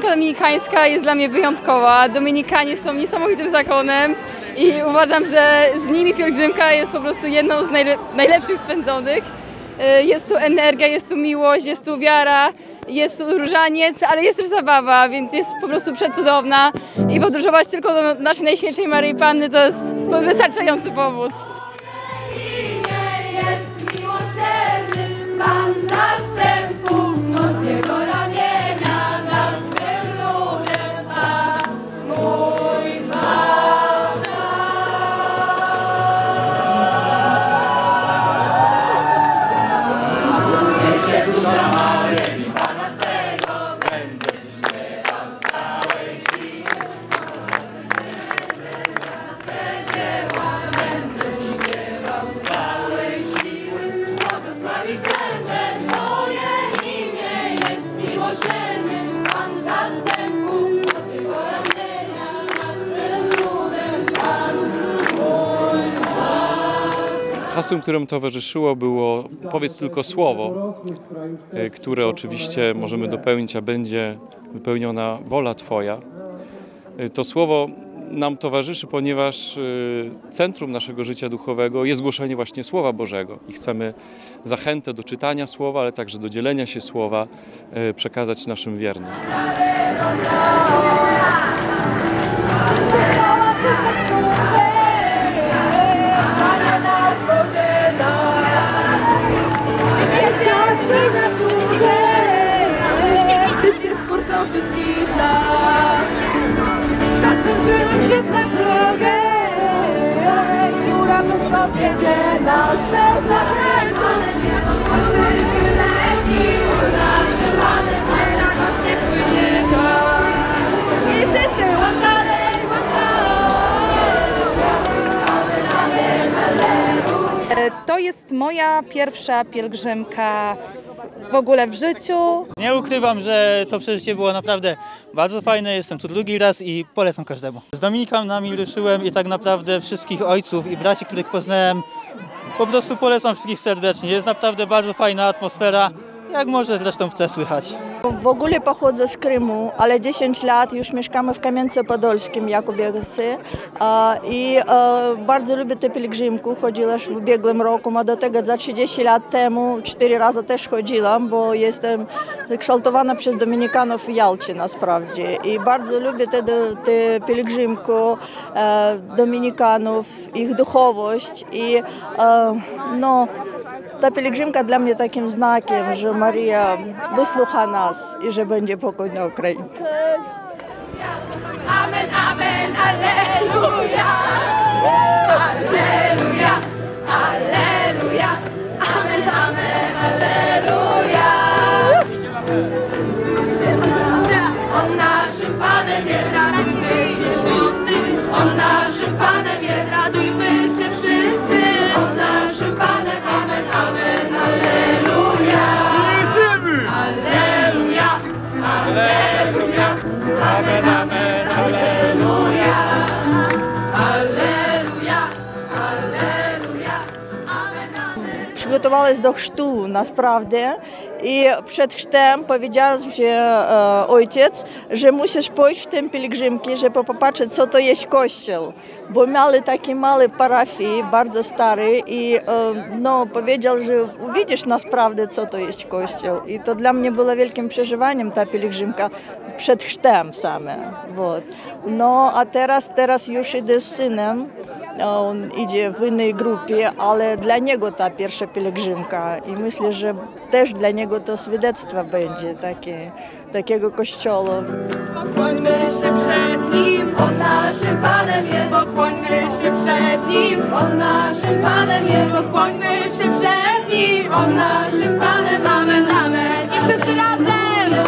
Pielgrzymka dominikańska jest dla mnie wyjątkowa. Dominikanie są niesamowitym zakonem i uważam, że z nimi pielgrzymka jest po prostu jedną z najlepszych spędzonych. Jest tu energia, jest tu miłość, jest tu wiara, jest tu różaniec, ale jest też zabawa, więc jest po prostu przecudowna i podróżować tylko do naszej Najświętszej Maryi Panny to jest wystarczający powód. Pan zastępów, moc jego ramienia nad swym ludem ma mój Pan. Raduje się dusza Maryi, Pana swego, będę Ci śpiewał z całej siły. Będę Ci śpiewał z całej siły, błogosławić będę Twoje imię, jest miłosierny Pan zastępów, moc jego ramienia nad swym ludem Pan mój Pan. Hasłem, któremu towarzyszyło, było powiedz tylko słowo, które oczywiście możemy dopełnić, a będzie wypełniona wola Twoja. To słowo nam towarzyszy, ponieważ centrum naszego życia duchowego jest głoszenie właśnie Słowa Bożego i chcemy zachętę do czytania Słowa, ale także do dzielenia się Słowa przekazać naszym wiernym. Która po sobie nas bez zakrętu. Naszym Panem, nie płynie i wszyscy To jest moja pierwsza pielgrzymka w ogóle w życiu. Nie ukrywam, że to przeżycie było naprawdę bardzo fajne. Jestem tu drugi raz i polecam każdemu. Z Dominikanami ruszyłem i tak naprawdę wszystkich ojców i braci, których poznałem, po prostu polecam wszystkich serdecznie. Jest naprawdę bardzo fajna atmosfera, jak może zresztą w tle słychać. W ogóle pochodzę z Krymu, ale 10 lat już mieszkamy w Kamieńcu-Podolskim, Jakubiewscy. I bardzo lubię tę pielgrzymkę. Chodziłam w ubiegłym roku, a do tego za 30 lat temu 4 razy też chodziłam, bo jestem kształtowana przez Dominikanów w Jalcie naprawdę. I bardzo lubię tę pielgrzymkę Dominikanów, ich duchowość i ta pielgrzymka dla mnie takim znakiem, że Maria wysłucha nas i że będzie pokój na Ukrainie. Amen, amen, alleluja. Alleluja, alleluja. Amen, amen, alleluja. On naszym Panem jest, radujmy się wszyscy. On naszym Panem jest, radujmy się wszyscy. On naszym Panem, amen, amen, alleluja. Alleluja, alleluja. Amen, amen, alleluja. Alleluja, alleluja. Amen, amen. Przygotowалась do chrztu naprawdę i przed chrztem powiedział ojciec, że musisz pójść w tę pielgrzymkę, żeby popatrzeć, co to jest kościół. Bo mieli taki mały parafii, bardzo stary i powiedział, że uwidzisz naprawdę, co to jest kościół. I to dla mnie było wielkim przeżywaniem ta pielgrzymka przed chrztem same. No a teraz już idę z synem. On idzie w innej grupie, ale dla niego ta pierwsza pielgrzymka i myślę, że też dla niego to świadectwo będzie takiego kościoła. Pokłońmy się przed Nim, On naszym Panem jest. Pokłońmy się przed Nim, On naszym Panem jest. Pokłońmy się przed Nim, On naszym Panem, amen, amen. I wszyscy razem.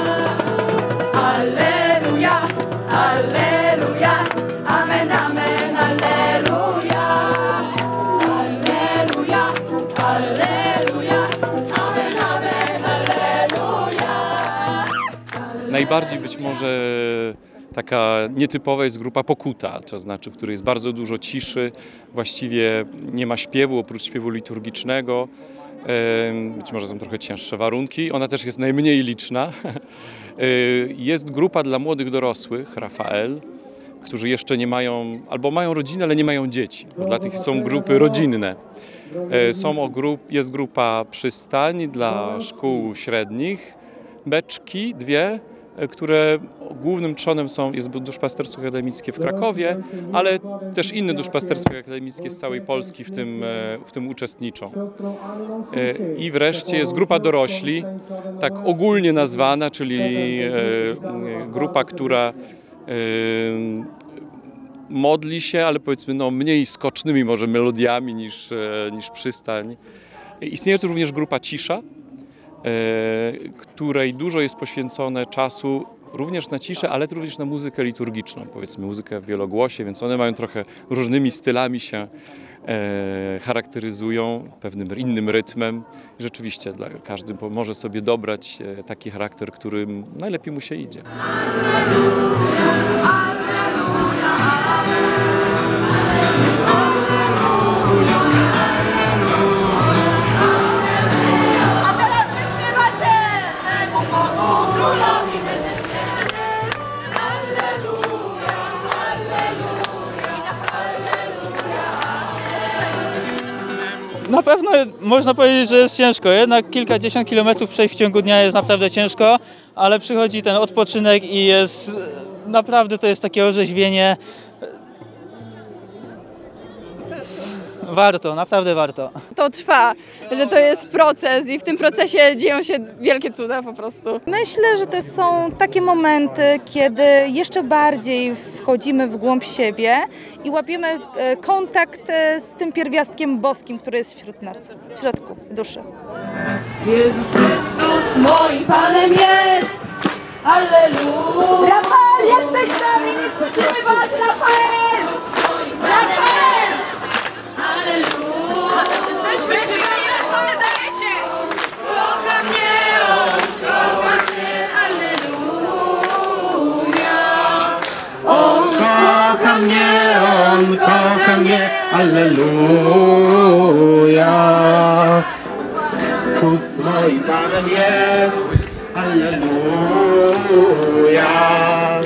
Alleluja, alleluja, amen, amen, alleluja. Alleluja, alleluja, amen, amen, alleluja. Najbardziej być może taka nietypowa jest grupa Pokuta, to znaczy, w której jest bardzo dużo ciszy, właściwie nie ma śpiewu oprócz śpiewu liturgicznego. Być może są trochę cięższe warunki. Ona też jest najmniej liczna. Jest grupa dla młodych dorosłych, Rafael, którzy jeszcze nie mają, albo mają rodzinę, ale nie mają dzieci. Bo dla tych są grupy rodzinne. Jest grupa przystań dla szkół średnich, beczki, dwie, które głównym trzonem jest duszpasterstwo akademickie w Krakowie, ale też inne duszpasterstwa akademickie z całej Polski w tym uczestniczą. I wreszcie jest grupa dorośli, tak ogólnie nazwana, czyli grupa, która modli się, ale powiedzmy mniej skocznymi może melodiami niż przystań. Istnieje tu również grupa Cisza, której dużo jest poświęcone czasu również na ciszę, ale również na muzykę liturgiczną, powiedzmy muzykę w wielogłosie, więc one mają trochę różnymi stylami się charakteryzują, pewnym innym rytmem. I rzeczywiście każdy może sobie dobrać taki charakter, którym najlepiej mu się idzie. Na pewno można powiedzieć, że jest ciężko, jednak kilkadziesiąt kilometrów przejść w ciągu dnia jest naprawdę ciężko, ale przychodzi ten odpoczynek i jest naprawdę to jest takie orzeźwienie. Warto, naprawdę warto. To trwa, że to jest proces i w tym procesie dzieją się wielkie cuda po prostu. Myślę, że to są takie momenty, kiedy jeszcze bardziej wchodzimy w głąb siebie i łapiemy kontakt z tym pierwiastkiem boskim, który jest wśród nas, w środku duszy. Jezus Chrystus moim Panem jest. Alleluja. Rafael, jesteś z nami, nie słyszymy was, Rafael. Rafael. Alleluja. Jesteśmy śpiewani, dajecie. Kocha mnie on, kocha mnie. Alleluja. On kocha mnie, on kocha mnie. Alleluja. Chrystus moim Panem jest. Alleluja.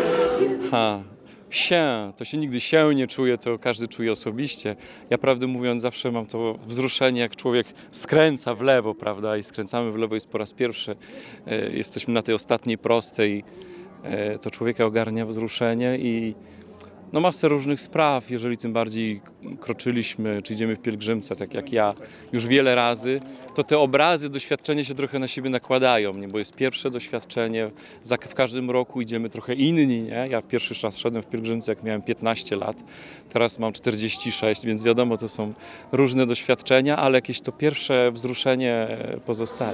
To się nigdy się nie czuje, to każdy czuje osobiście. Ja prawdę mówiąc zawsze mam to wzruszenie, jak człowiek skręca w lewo, prawda, i skręcamy w lewo jest po raz pierwszy. Jesteśmy na tej ostatniej prostej, to człowieka ogarnia wzruszenie i masę różnych spraw, jeżeli tym bardziej kroczyliśmy, czy idziemy w pielgrzymce, tak jak ja, już wiele razy, to te obrazy, doświadczenia się trochę na siebie nakładają, nie? Bo jest pierwsze doświadczenie, w każdym roku idziemy trochę inni, nie? Ja pierwszy raz szedłem w pielgrzymce, jak miałem 15 lat, teraz mam 46, więc wiadomo, to są różne doświadczenia, ale jakieś to pierwsze wzruszenie pozostaje.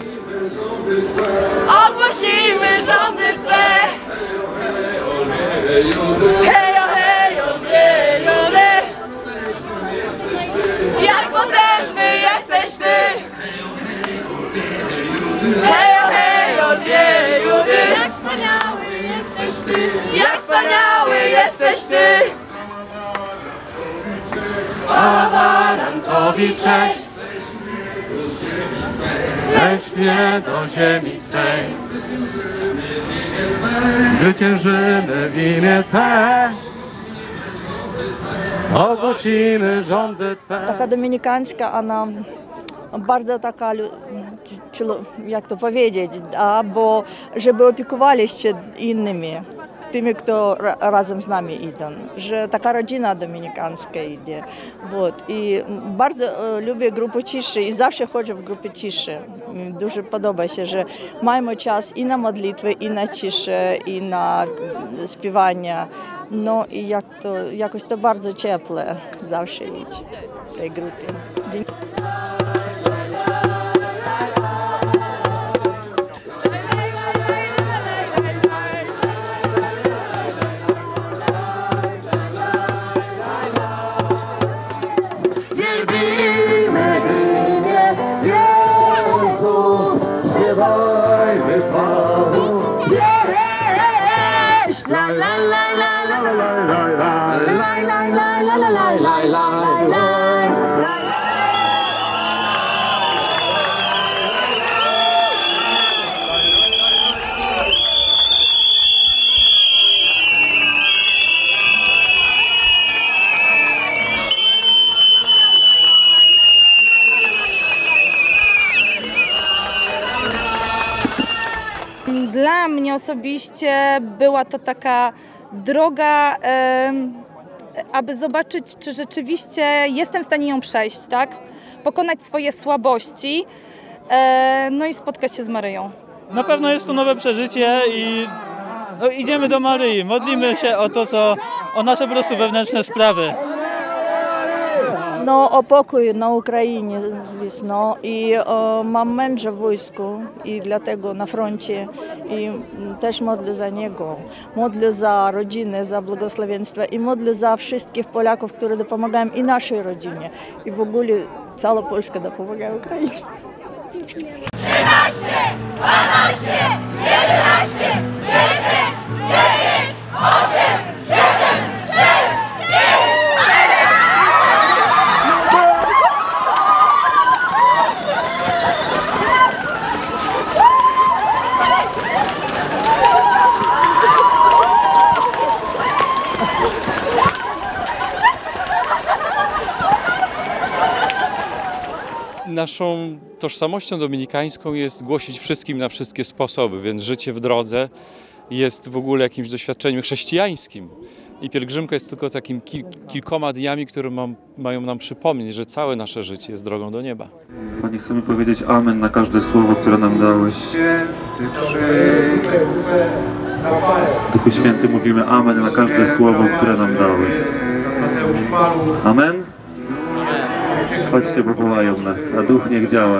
Ogłosimy rządy Twe. Hejo, hejo, hejo, le. Jak potężny jesteś Ty. Hejo, hejo, hejo, le. Jak wspaniały jesteś Ty. Jak wspaniały jesteś Ty. A barankowi cześć. Weź mnie do ziemi swej. Zwyciężymy w imię Twe. Ogłosimy rządy Twe. Taka dominikańska, ona bardzo taka, jak to powiedzieć, bo żeby opiekowali się innymi, tymi, kto razem z nami idą, że taka rodzina dominikańska idzie. I bardzo lubię grupę ciszy i zawsze chodzę w grupie ciszy. Дуже podoba się, że mamy czas i na modlitwę, i na ciszę, i na śpiewanie. No i jakoś to bardzo cieple zawsze idzie w tej grupie. Śpiewajmy Panu. La la la la la la la la la la la la la la. Dla mnie osobiście była to taka droga, aby zobaczyć, czy rzeczywiście jestem w stanie ją przejść, tak? Pokonać swoje słabości, no i spotkać się z Maryją. Na pewno jest to nowe przeżycie i no, idziemy do Maryi, modlimy się o to, o nasze po prostu wewnętrzne sprawy. No, o pokój na Ukrainie, звісно. I mam męża w wojsku i dlatego na froncie. I też modlę za niego. Modlę za rodzinę, za błogosławieństwo i modlę za wszystkich Polaków, którzy pomagają i naszej rodzinie. I w ogóle cała Polska dopomaga Ukrainie. 13, 12, 11, 10, 9, 8, 7, 6, 5, Naszą tożsamością dominikańską jest głosić wszystkim na wszystkie sposoby, więc życie w drodze jest w ogóle jakimś doświadczeniem chrześcijańskim. I pielgrzymka jest tylko takim kilkoma dniami, które mają nam przypomnieć, że całe nasze życie jest drogą do nieba. Panie, chcemy powiedzieć amen na każde słowo, które nam dałeś. Duchu Święty, mówimy amen na każde słowo, które nam dałeś. Amen? Chodźcie, bo wołają nas, a Duch niech działa.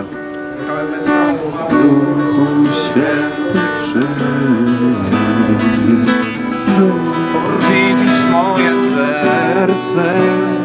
Duchu Święty, widzisz moje serce.